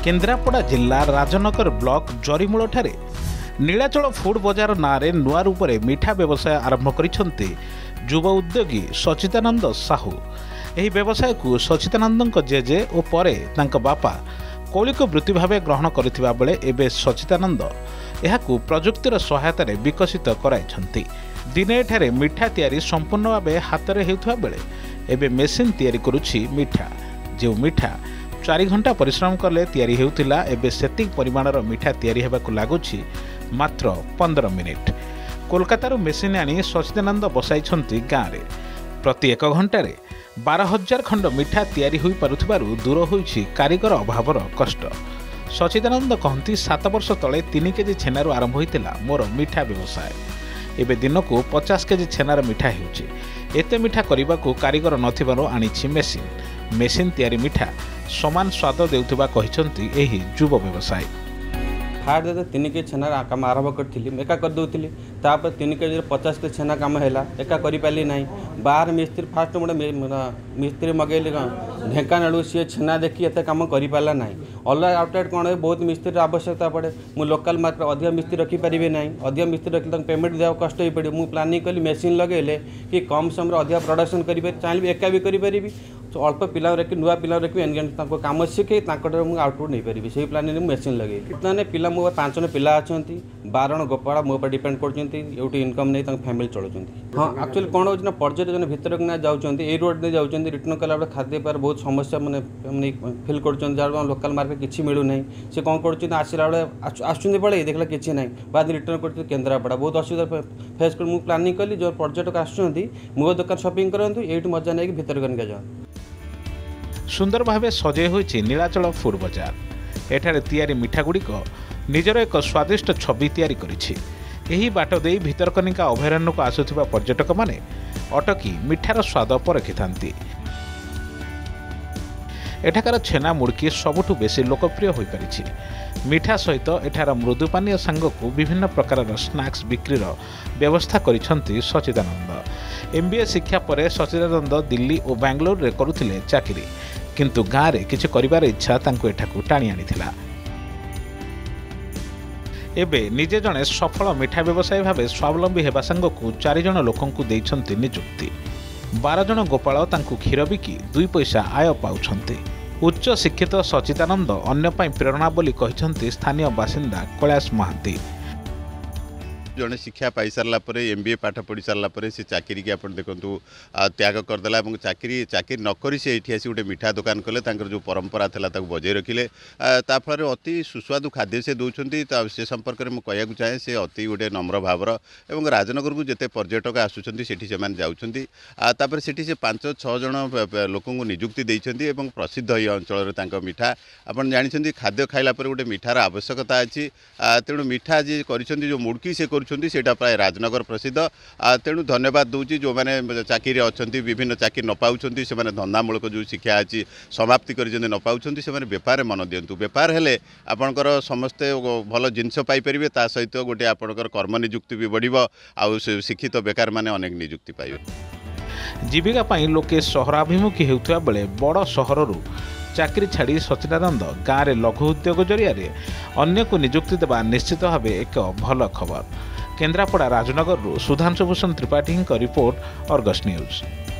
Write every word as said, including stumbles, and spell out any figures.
केन्द्रापड़ा जिला राजनगर ब्लॉक जरीमूल ठारे नीलाचल फूड बजार नारे नुआ रूप में मिठा व्यवसाय आरंभ करिसेंती युवा उद्योगी सचिदानंद साहू। यह व्यवसाय को सचिदानंद जेजे और परे तांका बापा कौलिक वृत्ति भाव ग्रहण करथिबा बेले एबे सचिदानंद यहाकू प्रजुक्तिर सहायता विकसित कराइछंती। दिने एठारे मिठा तैयारी संपूर्ण भाव हाथ में हेउथबा बेले एबे मेसिन तैयारी करुछि मिठा। जो मिठा चारि घंटा परिश्रम कले तैयारी हेउथिला एबे सेतिक परिमाणर मिठा तैयारी हेबाकू लागुछि मात्र पंद्रह मिनिट। कोलकातारू मेसिन आनी सचिदानंद बसाइछंती गाँव में प्रति एक घंटे बारह हजार खंड मिठा तैयारी होई पारुथिबारु दूर होइछि कारीगर अभावर कष्ट। सचिदानंद कहती सात वर्ष तले तीन केजी छेनारू आरंभ होइतिला मोर मिठा व्यवसाय। एबे दिन को पचास केजी छेनार मिठा हेउछि। एते मिठा करबाकू कारीगर नथिबारु आनिछि मेसिन। मेसिन तैयारी मिठा समान स्वाद देउथिबा कहिसंती एही युवा व्यवसाय। फाड़ दे तीन केजी छेना काम आरंभ करी एका कर दूसरी तापर तीन केजी पचास के छेना काम है एका करी ना बाहर मिस्त्री फास्ट मोटे मिस्त्री मगेली ढेकानाड़ू सी छेना देखी एत कम कर पारा ना। अलग आउटलेट कौन बहुत मिस्त्री आवश्यकता पड़े मु लोकल मार्केट अधिक मिस्त्री रखिपारे ना। अधिक मिस्त्री रखी पेमेंट देवा कष्ट हो पड़े। मुझे प्लानिंग कली मेसीन लगे कि कम समय अधिक प्रोडक्शन करें चाहिए एका भी करें अल्प पिला रखी नुआ पिला रखी कम शिखे मुझे आउटपुट नहीं पारि से प्लानिंग मेसीन लगे कितने पिला मो पांच जन पिला अच्छा बारह गोपाड़ा मो पर डिपेंड कर इनकम नहीं फैमिली चलुँच। हाँ एक्चुअली कौन हो पर्यटक भितर जाऊँच रोड नहीं जाऊँ रिटर्न कला खाद्य पार बहुत समस्या मैंने फिल कर लोकल मार्केट किसी मिलूना से कौन कर आसला बेले आसुँच पड़े देखला किसी ना बाद रिटर्न कर केन्द्रापड़ा बहुत असुविधा फेस कर मुझे प्लानिंग कली जो पर्यटक आसुँच मो दुकान शॉपिंग करूँ ये मजा नहीं भितर कनिका जाओ। सुंदर भावे सजे होइछि नीलाचल फूड बजार। एठारे तैयारी मिठा गुड़िक निजर एक स्वादिष्ट छवि तैयारी करिछि। एही बाट देई भितरकनिका अभयारण्य को आसुथिबा पर्यटक माने अटकी मिठार स्वाद परखिथांती। एठाकार छेना मुड़की सबुठु बेसी लोकप्रिय होई परिछि। मिठा सहित एठार मृदु पानीय सांगकू विभिन्न प्रकार स्नाक्स बिक्रीर व्यवस्था करिछंती सचिदानंद। एमबीए शिक्षा पर सचिदानंद दिल्ली और बेंगलोर रे करुथिले चाकरी किंतु गाँव में किसी करिवार इच्छा तांको एठाकू टाणी आनिथिला। एबे निजे जणे सफल मिठा व्यवसायी भावे स्वावलंबी हेबा सांगकू चारि जण लोकंकू देइछंती नियुक्ति। बारह जण गोपाल तांकू क्षीर बिकी दुई पैसा आय पाउछंती। उच्च शिक्षित सचिदानंद अन्य पाई प्रेरणा बोली कहिछंती स्थानीय बासिंदा कैलाश महांती। जड़े शिक्षा पाई सारा पर एमबीए पाठ पढ़ी सारा पर से चाकरी की आप देखु त्याग करदेला चाकरी चाकरी नक से ये आसी गोटे मिठा दुकान कले जो परंपरा था बजाय रखिले ताफल अति सुस्वादु खाद्य से दौरान से संपर्क में कहूँ चाहे से अति गोटे नम्र भावर और राजनगर को जिते पर्यटक आसुँच से जाऊँगी से पांच छः जन लोक निजुक्ति देते प्रसिद्ध ये अंचल मिठा आप जानते खाद्य खाइला गोटे मिठार आवश्यकता अच्छी तेणु मिठा जी कर मुड़की से कर प्राय राजनगर प्रसिद्ध। तेणु धन्यवाद दूची जो मैंने चाकरी अच्छा विभिन्न चाकरी न पाँच से धंदामूलक जो शिक्षा अच्छी समाप्ति कर न पाँच से बेपार मन दिंतु बेपार हेले आपणकर समस्ते भल जिनस पाइपर ता सहित गोटे आपणकर कर्म निजुक्ति भी बढ़ आउ शिक्षित बेकार माने अनेक निजुक्ति पाइबे। जीविका पाई लोके सहराभिमुखी हेउथबा बेले बड़ सहररू चाकरी छाड़ी सचिदानंद गाँव में लघु उद्योग जरिया अन्य को निजुक्ति देवा निश्चित भाव एक भल खबर। Kendrapara Rajnagar Sudhanshu Bhushan Tripathi report Argus news.